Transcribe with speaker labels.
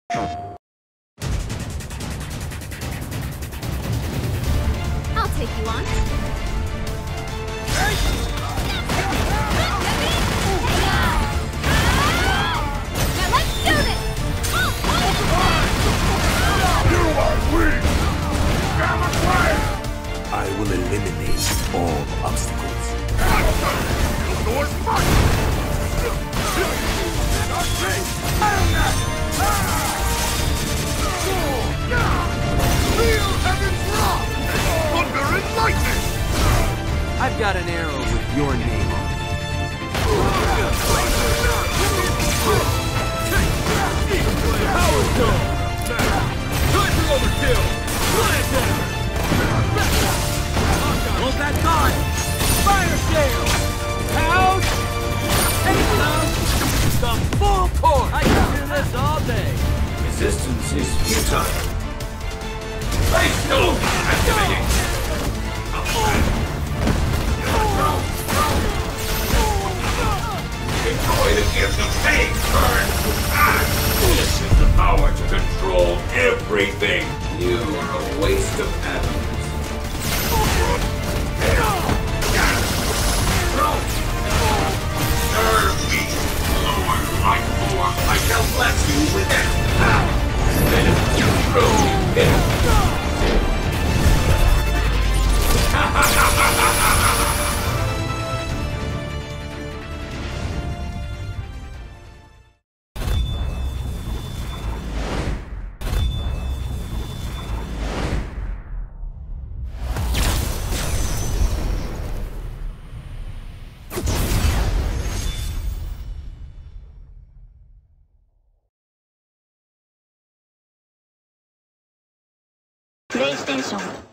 Speaker 1: I'll take you on. Now let's do this!
Speaker 2: You are weak! Gamma Fire!
Speaker 3: I will eliminate all obstacles.
Speaker 2: Doors first! Feel heaven's wrath! Thunder and lightning!
Speaker 3: I've got an arrow with your name on it.
Speaker 2: Power Stone! Time for overkill!
Speaker 3: Hold that thought! Fire sale! Out! Take them! The full course! I can do this all day!
Speaker 4: Resistance is futile. Face Stone activating! Destroy the gift of fate, burn! This is the power to control everything! You are a waste of atoms. Serve me! Lower my form! I shall bless you with it!
Speaker 1: PlayStation